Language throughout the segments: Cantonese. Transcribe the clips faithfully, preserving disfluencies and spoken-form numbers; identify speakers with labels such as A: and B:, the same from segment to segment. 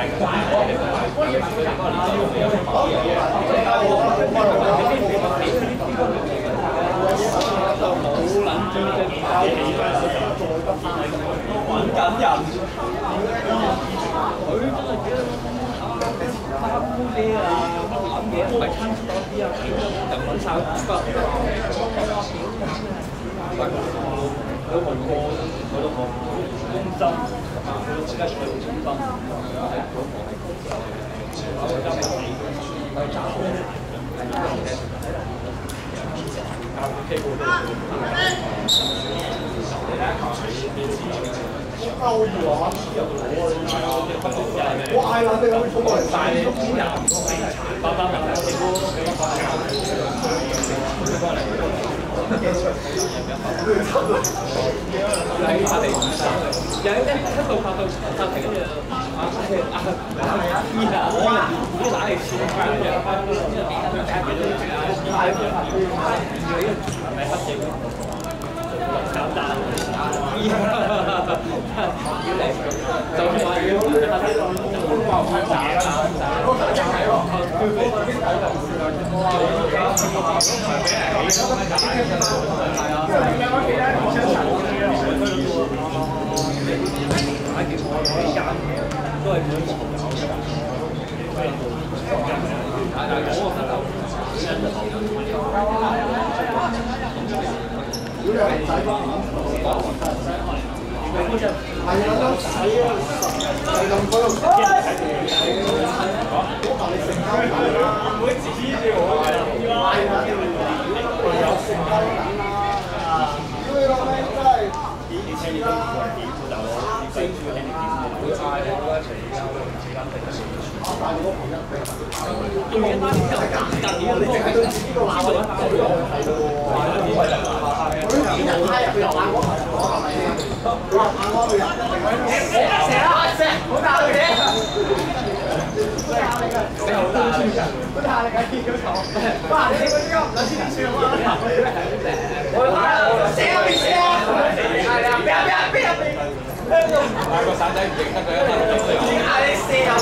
A: 揾緊人。佢真係幾黑烏啲啊！諗嘢唔係親多啲啊，就揾晒不過。有冇過？有冇公心？佢都而家出去中心，喺嗰個我真係死去找教佢機會都勾住啊！我嗌啦，你有冇過嚟帶你？包包人嚟，喺法庭有一一到法到法庭跟住啊啊啊醫啊醫啊打你錢翻嚟嘅，係咪黑警？簡單，醫要嚟就係話要黑警，話唔打啦，都係每個但係我覺得如果你係仔方面，係啊，都使啊，係咁嗰度。我話你成交緊啦，唔會指住我係啦，有成交緊啦。如果你講咩真係以前啦，四處係點？會嗌你嗰一齊交時間定係？我帶你嗰邊一邊。對面單係簡單啲，你淨係對自己個鬧嘅，係咯，係咯。啲人拉入去又玩嗰頭，我係咪先？佢話玩嗰度人，成日話成，好大力嘅，好大力嘅，你好大力嘅，好大力嘅見到頭，哇！你嗰啲咁唔撚先算啊！我話死啊！死啊！係啊！邊啊邊啊邊啊邊！買個散仔唔認得佢一蚊，點解你死啊？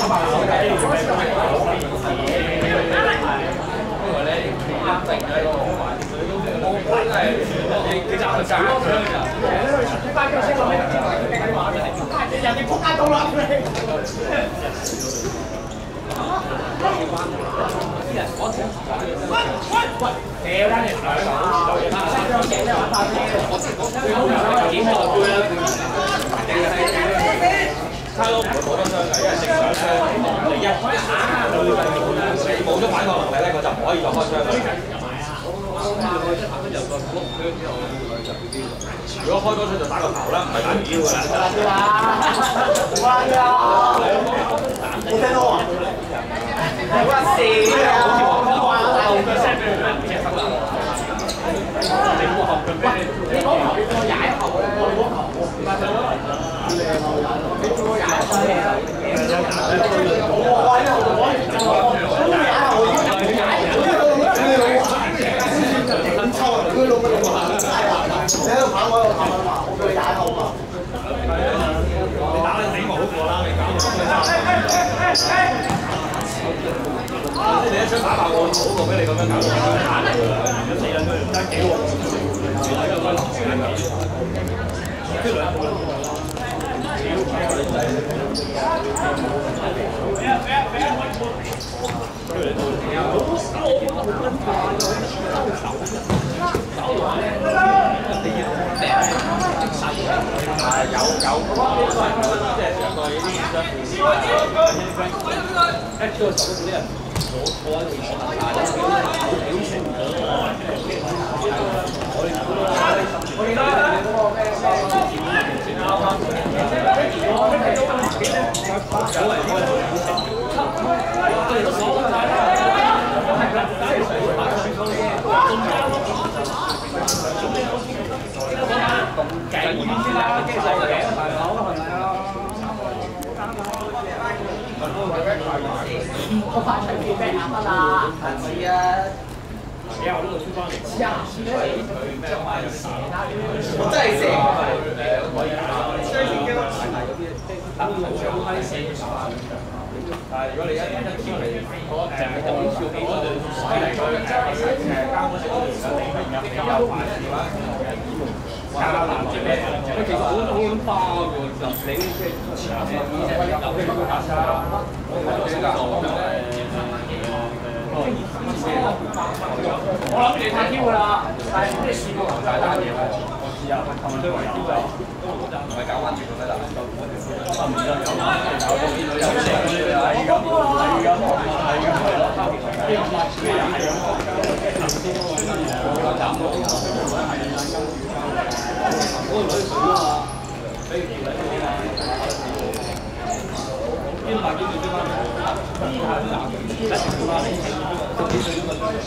A: 因為咧啱定喺個好壞水都真係幾幾集就賺咗㗎。你翻腳先落嚟，你計話嘅，你人哋仆街到啦你。啲人講錢，喂喂喂，掉翻嚟兩個，啊，識咗幾多玩法先？我先講最好係點代杯啦，定係差佬唔會冇得傷㗎，因為正常咧，你一打你冇咗反抗能力咧，佢就唔可以再開槍。如果開多槍就打個頭啦，唔係打條腰㗎啦。關啊！冇聽到啊！好啊！射啊！好似黃金話啦，我 send 俾你隻手啦。你冇學嘅咩？你嗰球你叫我踩後咧，我嗰球我唔係你叫我踩後咧，我喺度我我踩後，我踩後，咁抽啊！佢老母你喺度跑我喺度跑嘛，我叫你踩後嘛。你打你死我好過啦，你搞。你一槍打爆我，好過俾你咁樣搞到打你㗎啦！如果死人都唔得幾鑊，係有個流血嘅。即係兩個啦。係有有，即係上個呢啲商戶先啦。一招手嗰啲人攞坐喺度坐下下，表情我我記得你嗰個咩咩啱啱我睇到幾多有嚟呢個表情，我哋都講曬啦。咁計先啦，機制嘅大佬係咪啊？我發出片俾阿得啦，係咪啊？你我呢度出翻嚟，呀！我真係射，誒可以打，雖然驚我大嗰啲，等我上開射。
B: 但係如果你一一跳嚟嗰隻就會跳幾多對犀利佢誒誒監嗰隻嗰條嘅你明入你有快嘅話，教男嘅咩？佢其實好好撚花嘅喎，就你即係前兩隻呢隻有啲咁嘅差，我覺得就我諗住你太挑㗎啦，但係即係試過咁大單嘢喎。我知啊，琴日都圍挑㗎，唔係搞彎住咁咩啦？啊唔得，有有有有成嗰啲係咁係咁係咁係咯，咩又係咁，我斬到嗰個女水啊嘛，俾條女嗰啲啊，邊大幾歲先翻嚟？呢下都廿幾歲，一條媽你十幾歲都問。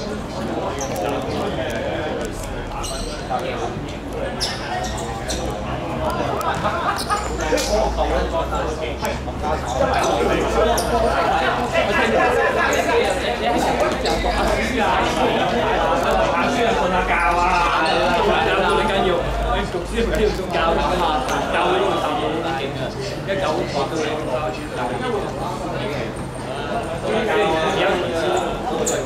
B: 讀書唔緊要，仲教緊啊！教呢個手勁啊！一九八到你教呢個，而家唔知多咗。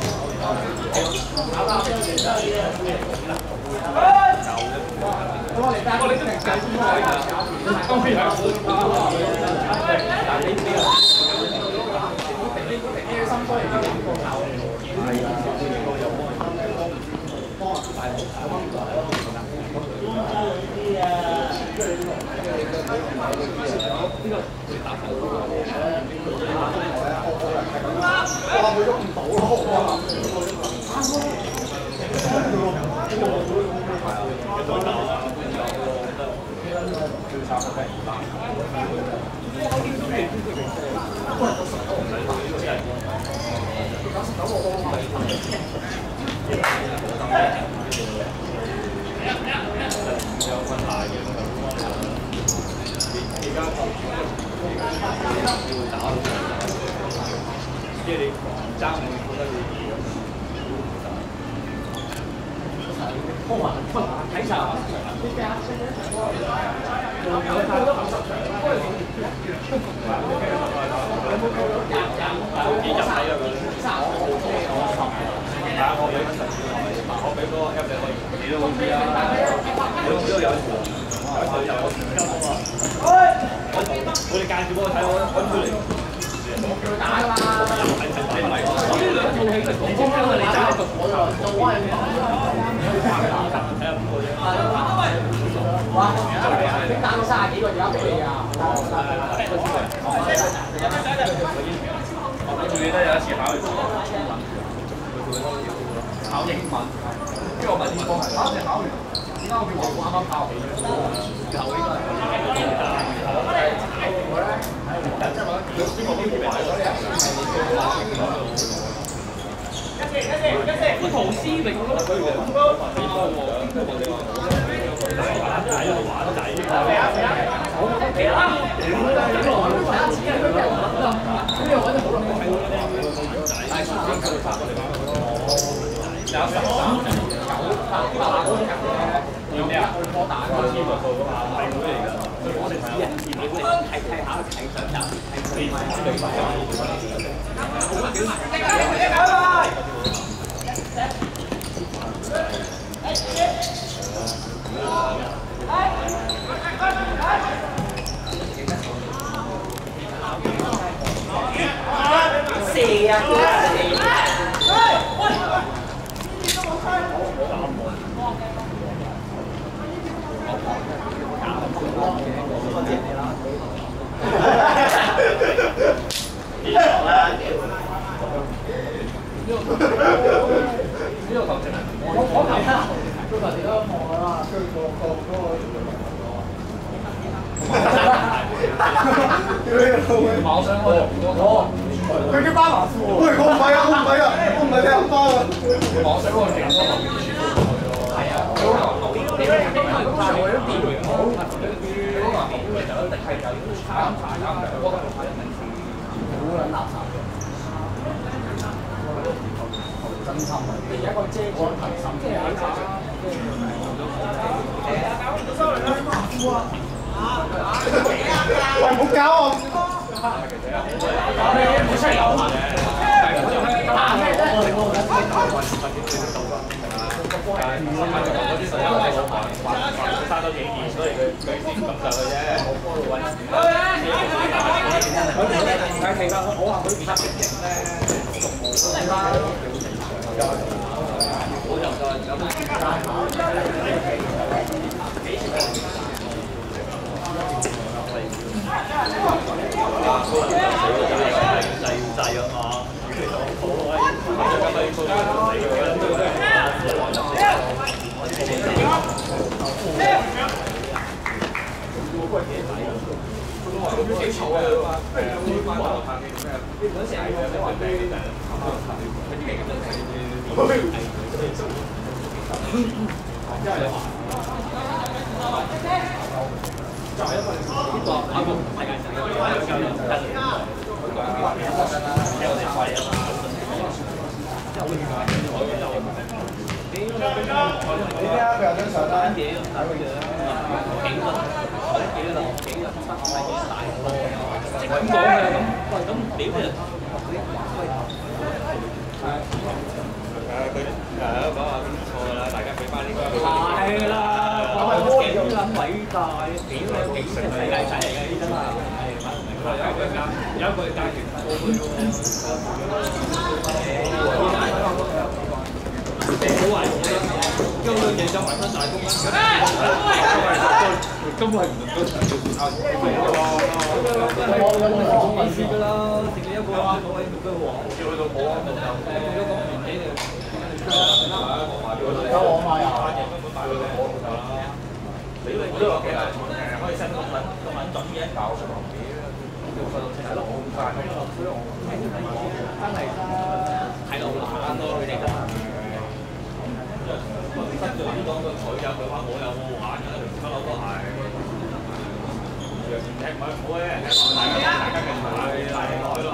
B: 我哋我哋都唔計先可以㗎，當然係好。但係呢啲啊，呢啲心衰嚟嘅，係啊，有幫幫大佬啲啊，哇！佢喐唔到咯，即係你爭唔覺得你科幻睇晒幾集睇啊佢？我俾十次我俾嗰個 app 你可以，你都好知啊，你都都有有有我哋介紹俾我睇，我揾出嚟。我叫佢打㗎嘛。我呢兩套戲就講講緊你揸一個火就做開。睇下五個啫。哇！你打到三十幾個而家俾你啊！我仲記得有一次考完試，考英文，跟住我問啲科，考你考完，點解我叫我啱啱考起？後應該個陶師明咯，佢邊個邊個你話玩仔啊玩仔，我覺得幾啱，點都係幾耐，玩錢啊佢又揾啦，咁又揾咗好耐冇睇過咧，但係出聲佢發過嚟玩咯，有十三九八八嗰種人咧，有咩啊？去波打嗰啲個個嘛，係會嚟㗎，我哋指人字，你會睇睇下睇上集，睇四萬對白。射啊！我想我我佢叫巴華富喎。喂，我唔係啊，我唔係啊，我唔係你阿媽啊。我想我勁多後面係啊，佢好後面，你你唔係我都掂唔到，佢嗰個後面就一定係有慘慘慘嘅，我覺得係一定好撚垃圾嘅。真心啊！你而家個遮講得太深，即係喺度。喂，唔好搞我！ 冇出嚟講嘅。生咗幾年，所以佢佢先咁上去啫。但係其實我話佢唔得嘅型咧，我就就有冇幾制制啊嘛，其實好可以，幾醜啊！不如你翻嚟拍嘅咩？嗰時係我話俾你聽，佢啲勁真係真係話。就係因為呢個亞冠世界賽，有有有得佢講嘅話，有我哋費啊嘛，即係好似話我哋有。你呢邊啊？佢有張相啦。嘢咁大嘅，幾個幾個幾個三係幾大個，即係咁講嘅咁。喂，咁屌你！係。誒佢誒講話邊錯啦，大家俾翻呢個。係啦。幾撚偉大，幾撚幾世界仔嚟嘅呢真係，係有一個價，有一個價錢高嘅喎。好壞我啦，根本贏咗埋身大公啦。根本係唔能夠長做啊！我有冇講意思㗎啦？剩你一個啦，嗰位叫咩王？叫佢做保安部長。誒，咁樣講年紀就。有我買啊！根本買佢做保安部長啦。你呢個幾難誒？可以 send 個文個文準嘅教上邊，要訓到係咯，好快。真係睇到難咯，佢哋真係。本身就應當個佢有佢話我有冇玩嘅，不嬲都係。楊前踢唔係唔好嘅，大家大家嘅係嚟來咯。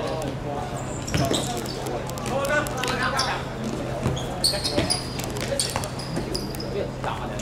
B: 好啦，俾人炸人。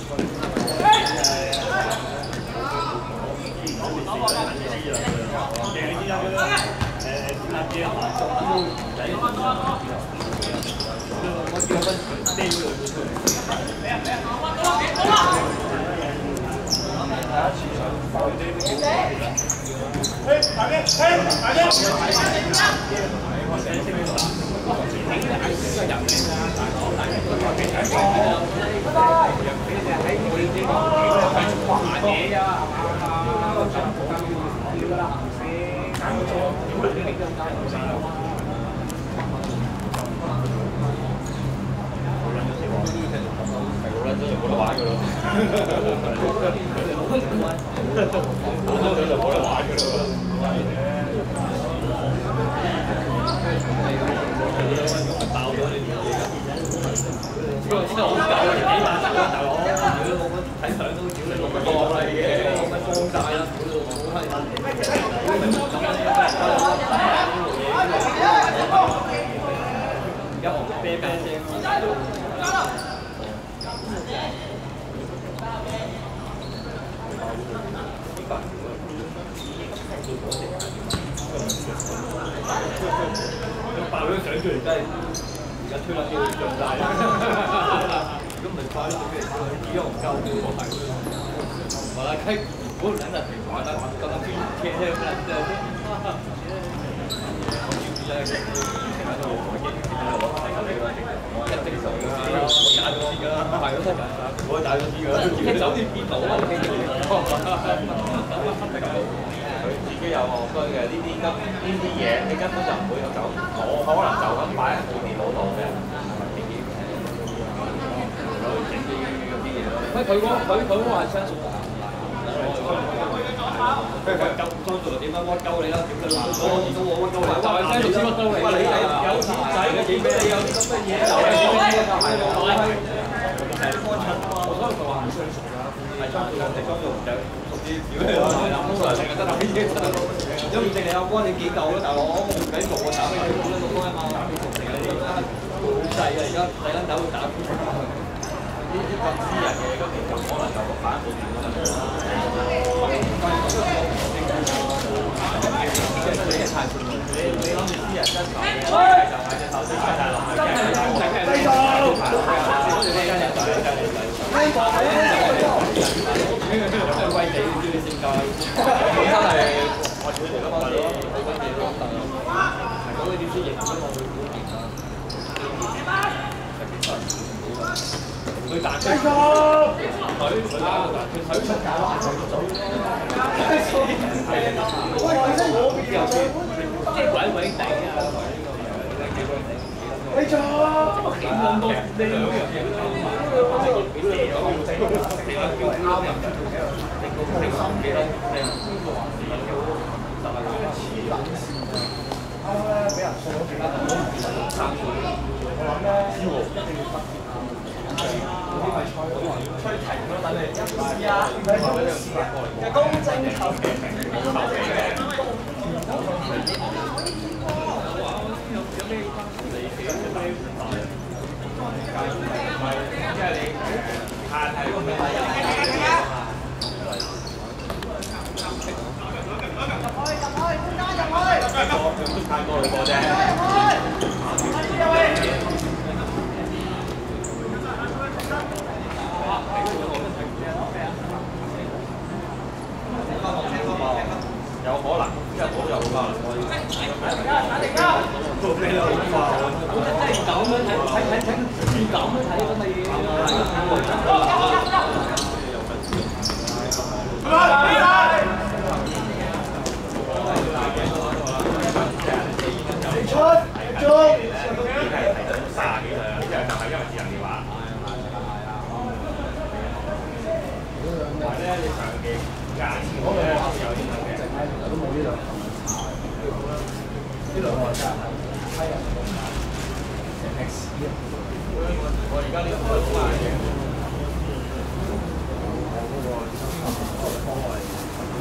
B: 爆咗相出嚟真係而家推撚啲會漲曬，如果唔係快啲俾人自己唔夠嘅喎，係。我來開，我人在北華，但剛剛去天天不然的。一隻手嘅，我打咗啲㗎，我打咗啲㗎，喺酒店見到啊，佢自己有學區嘅呢啲根呢啲嘢，你根本就唔會有走，我可能就咁擺喺部電腦度嘅。喂，佢嗰佢佢嗰個係相信。佢係夠裝做點樣屈鳩你啦？點解我我我我屈鳩你？就係聽條先屈鳩你。喂，你係有錢仔嘅嘢咩？你有啲咁嘅嘢，有啲咁嘅嘢就係我係係幫襯啊！我所以佢話唔相熟㗎，係裝做係裝做就熟啲。如果你話係啦，通常成日得睇啲真係，因為淨係有關你幾嚿咯，大佬唔緊做我打俾你好多個開嘛，成日你而家好細啊！而家睇緊手會打呢啲咁私人嘅，咁其實可能就反一部電腦就得啦。 佢彈出，佢佢打個彈出，佢出界咯，即係鬼鬼地啊！你錯，點咁多呢兩樣嘢都即係幾射咗，即係叫啱人，定心幾多？啱咧，俾人送咗幾多？三歲，我諗咧，一定要得。吹停咯，等你試啊！嘅公正球嘅，有咩你有咩即係你限係個名。入去入去，中間入去。太多女波啫。有可能，因為我有可能可以。做咩好快？即係咁樣睇睇睇睇，咁樣睇咁咪。出中。卅幾歲啊？呢樣就係因為智能電話。同埋咧，你上嘅價錢咧有影響嘅。都冇呢兩個，呢兩個真係批人成歷史啊！我而家呢個開好賣嘅，我嗰個方位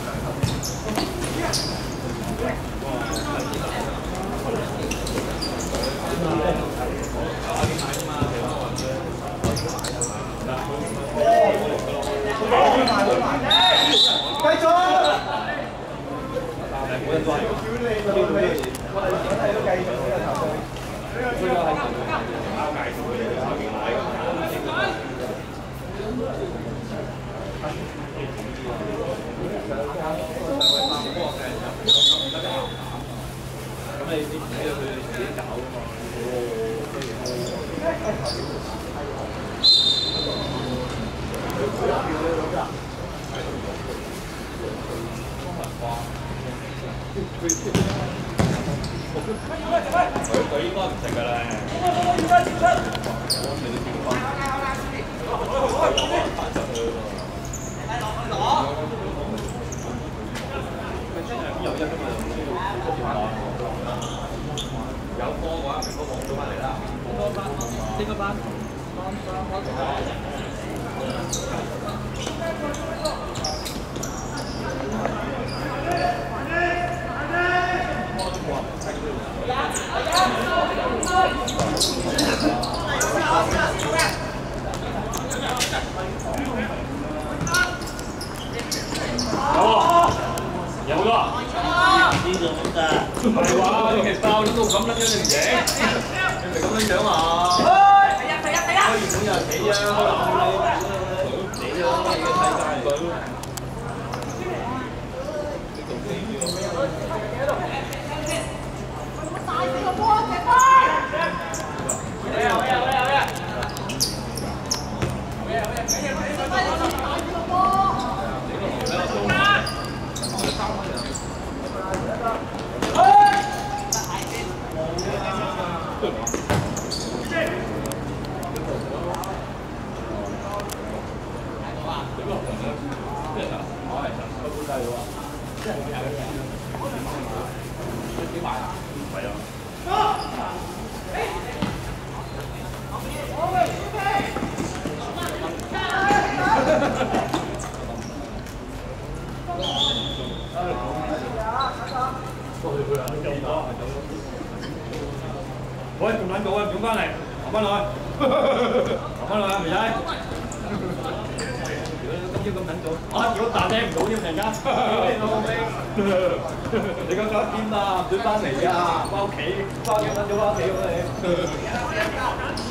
B: 繼續。冇人話，叫你咪你，我哋而家都繼續呢個頭緒。呢個係交界數嘅，後邊買咁你啲喺度佢自己搞㗎嘛？佢佢應該唔食㗎啦。有波嘅話，明哥放咗翻嚟啦。多班，呢個班，有冇多？呢種㗎，唔係話你係包都咁撚樣嚟嘅，你咪咁樣樣啊？係啊係啊係啊！開完本又係死啊，開完你死啊！你嘅世界佢。大四個波，踢波！好嘢好嘢好嘢好嘢！好嘢好嘢！幾嘢幾嘢！大四個波！喂，仲撚到啊！轉翻嚟，行翻來，行翻來啊，肥仔。 咁撚早，啊！如果打聽唔到添，突然間，你老味，你咁想邊啊？唔准翻嚟啊！翻屋企，翻幾撚早翻屋企咁你。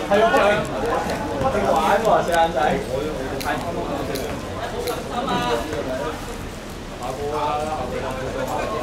A: 係啊，不停玩喎，四眼仔。
B: 啱啊！下個啦，下個啦。